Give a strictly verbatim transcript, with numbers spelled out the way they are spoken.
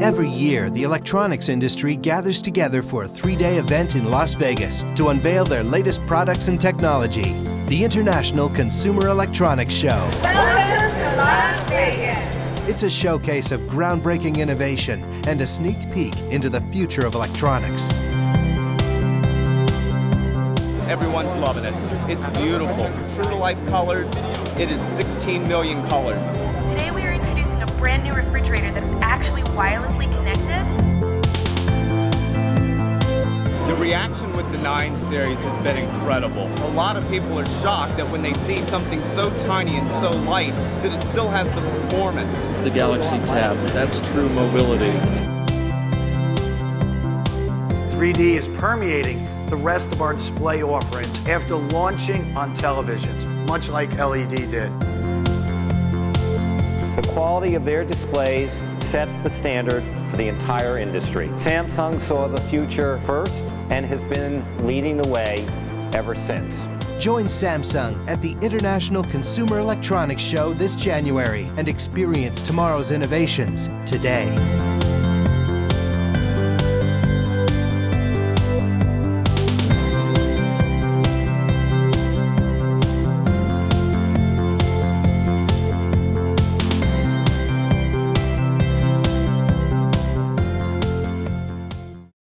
Every year, the electronics industry gathers together for a three-day event in Las Vegas to unveil their latest products and technology. The International Consumer Electronics Show. Welcome to Las Vegas. It's a showcase of groundbreaking innovation and a sneak peek into the future of electronics. Everyone's loving it. It's beautiful. True-to-life colors. It is sixteen million colors. Today we are introducing a brand new refrigerator that is actually wirelessly connected. The reaction with the nine series has been incredible. A lot of people are shocked that when they see something so tiny and so light that it still has the performance. The Galaxy Tab, that's true mobility. three D is permeating the rest of our display offerings after launching on televisions, much like L E D did. The quality of their displays sets the standard for the entire industry. Samsung saw the future first and has been leading the way ever since. Join Samsung at the International Consumer Electronics Show this January and experience tomorrow's innovations today.